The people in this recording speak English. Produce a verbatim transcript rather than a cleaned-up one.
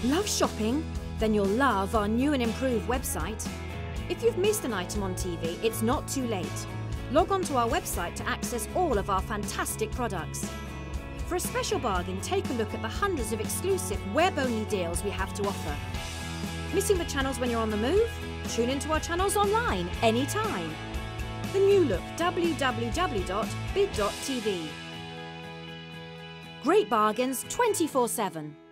Love shopping? Then you'll love our new and improved website. If you've missed an item on T V, it's not too late. Log on to our website to access all of our fantastic products. For a special bargain, take a look at the hundreds of exclusive web-only deals we have to offer. Missing the channels when you're on the move? Tune into our channels online, anytime. The new look, w w w dot bid dot t v. Great bargains twenty-four seven.